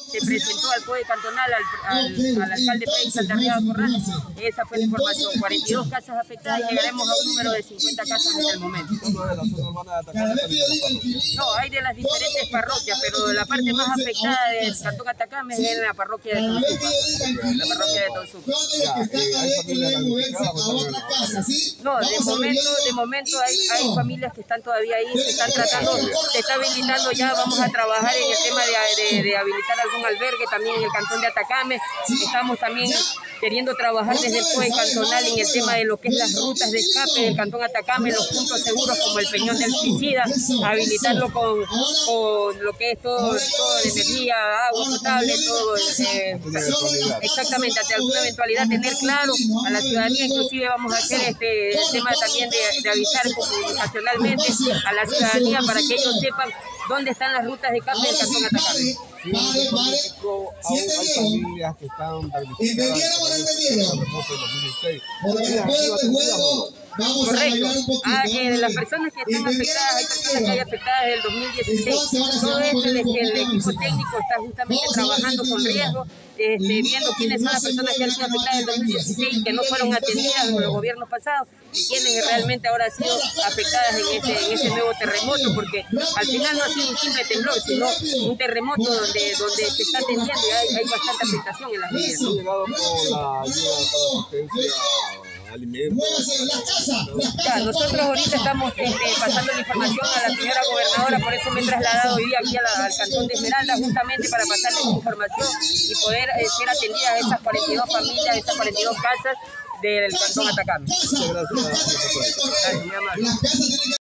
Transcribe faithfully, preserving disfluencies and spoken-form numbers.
se presentó al C O E cantonal, al, al, al alcalde Freddy Saldarriaga Corral. Esa fue la información, cuarenta y dos casas afectadas y llegaremos a un número de cincuenta casas hasta el momento. No, hay de las diferentes parroquias, pero la parte más afectada del Cantón Atacama es en la parroquia de Tonsupa. La parroquia de Tonsupa. No, de momento, de momento hay, hay familias que están todavía ahí, se están tratando, se está habilitando ya, vamos a trabajar en el tema de, de, de habilitar algún albergue también en el Cantón de Atacama. Estamos también queriendo trabajar desde el C O E cantonal en el tema de lo que es las rutas de escape del Cantón Atacama, los puntos seguros como el Peñón del Suicida, habilitarlo con, con lo que es todo, todo de energía, agua potable, todo. Eh, exactamente, ante alguna eventualidad tener claro a la ciudadanía, inclusive vamos a hacer este el tema también de, de avisar comunicacionalmente a la ciudadanía para que ellos sepan dónde están las rutas de escape del Cantón Atacama. Sí, hay, hay familias que están damnificadas por el terremoto del dos mil dieciséis. Correcto. Ah, eh, las personas que están afectadas, hay personas que hay afectadas desde el dos mil dieciséis. Todo esto, el, el equipo técnico está justamente trabajando con riesgo, este, viendo quiénes son las personas que han sido afectadas en el dos mil dieciséis y que no fueron atendidas en los gobiernos pasados, y quienes realmente ahora han sido afectadas en este, en este nuevo terremoto, porque al final no ha sido un simple temblor, sino un terremoto donde, donde se está atendiendo y hay, hay bastante afectación en las vidas. ¿Han llegado con la ayuda, con la asistencia, alimentos? Ya, nosotros ahorita estamos este, pasando la información a la señora gobernadora, por eso me he trasladado hoy día aquí a la, al Cantón de Esmeralda, justamente para pasarles información y poder eh, ser atendidas a esas cuarenta y dos familias, esas cuarenta y dos casas del Cantón Atacama. Muchas gracias. Gracias, mi amor.